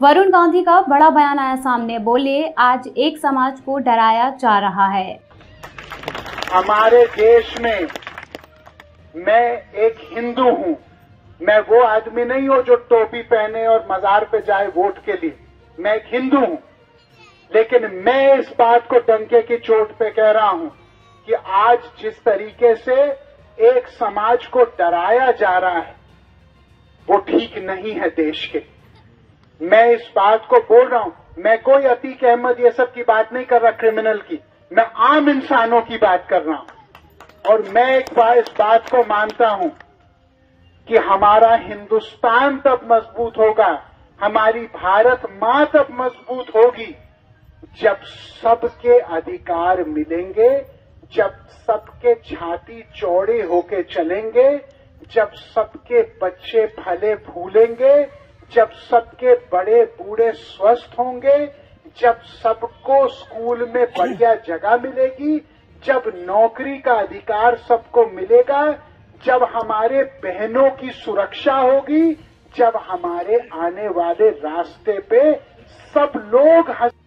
वरुण गांधी का बड़ा बयान आया सामने, बोले आज एक समाज को डराया जा रहा है। हमारे देश में मैं एक हिंदू हूं, मैं वो आदमी नहीं हूं जो टोपी पहने और मजार पे जाए वोट के लिए। मैं एक हिंदू हूं, लेकिन मैं इस बात को डंके की चोट पे कह रहा हूं कि आज जिस तरीके से एक समाज को डराया जा रहा है वो ठीक नहीं है देश के। मैं इस बात को बोल रहा हूं, मैं कोई अतीक अहमद ये सब की बात नहीं कर रहा क्रिमिनल की, मैं आम इंसानों की बात कर रहा हूं। और मैं एक बार इस बात को मानता हूं कि हमारा हिंदुस्तान तब मजबूत होगा, हमारी भारत मां तब मजबूत होगी जब सबके अधिकार मिलेंगे, जब सबके छाती चौड़े होके चलेंगे, जब सबके बच्चे फले फूलेंगे, जब सबके बड़े बूढ़े स्वस्थ होंगे, जब सबको स्कूल में बढ़िया जगह मिलेगी, जब नौकरी का अधिकार सबको मिलेगा, जब हमारे बहनों की सुरक्षा होगी, जब हमारे आने वाले रास्ते पे सब लोग